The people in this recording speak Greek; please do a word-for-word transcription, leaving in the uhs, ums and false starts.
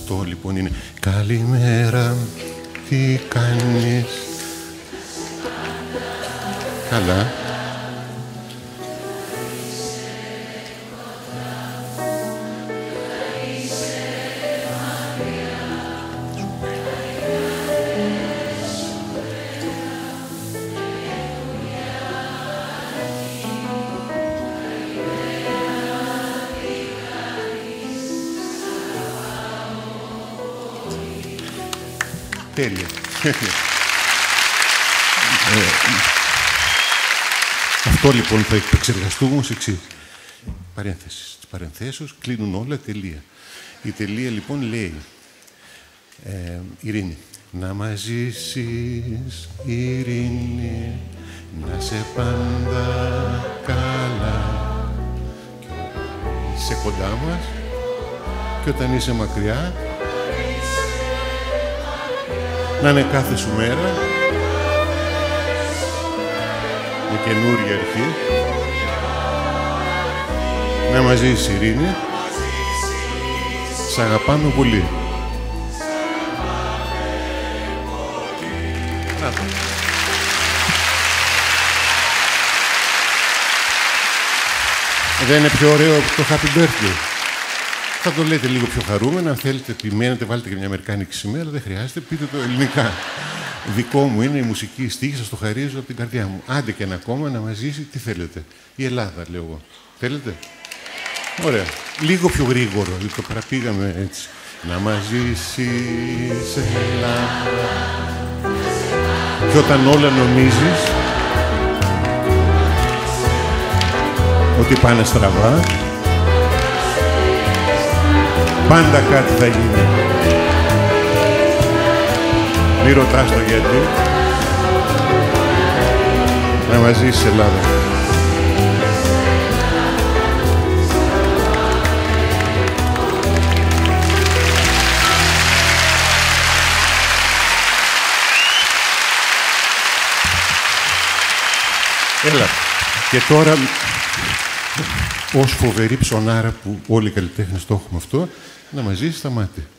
Αυτό λοιπόν είναι. Καλημέρα, τι κάνεις? Καλά. Τέλεια. ε, αυτό λοιπόν θα επεξεργαστούμε ως εξής. Παρένθεση. Στις παρενθέσεις κλείνουν όλα τελεία. Η τελεία λοιπόν λέει ε, Ειρήνη. Να μας ζήσεις, Ειρήνη, να σε πάντα καλά. Και όταν είσαι κοντά μας και όταν είσαι μακριά, να είναι κάθε σου μέρα με καινούρια αρχή. Να μας ζήσεις, Ειρήνη. Σ' αγαπάμε πολύ. Δεν είναι πιο ωραίο από το Happy Birthday? Θα το λέτε λίγο πιο χαρούμενα. Αν θέλετε, επιμένετε, βάλτε και μια αμερικάνικη σημαία, αλλά δεν χρειάζεται. Πείτε το ελληνικά. Δικό μου είναι η μουσική, η στίχη, σας το χαρίζω από την καρδιά μου. Άντε και ένα ακόμα να μας ζήσει, τι θέλετε. Η Ελλάδα, λέω εγώ. Θέλετε? Ωραία. Λίγο πιο γρήγορο, γιατί το παραπήγαμε έτσι. Να μας ζήσεις, Ελλάδα. Και όταν όλα νομίζεις ότι πάνε στραβά, πάντα κάτι θα γίνει. Μη ρωτάς το γιατί. Να μας ζήσεις, Ελλάδα. Έλα. Και τώρα, ως φοβερή ψωνάρα που όλοι οι καλλιτέχνες το έχουμε αυτό, να μας ζήσεις στα μάτια.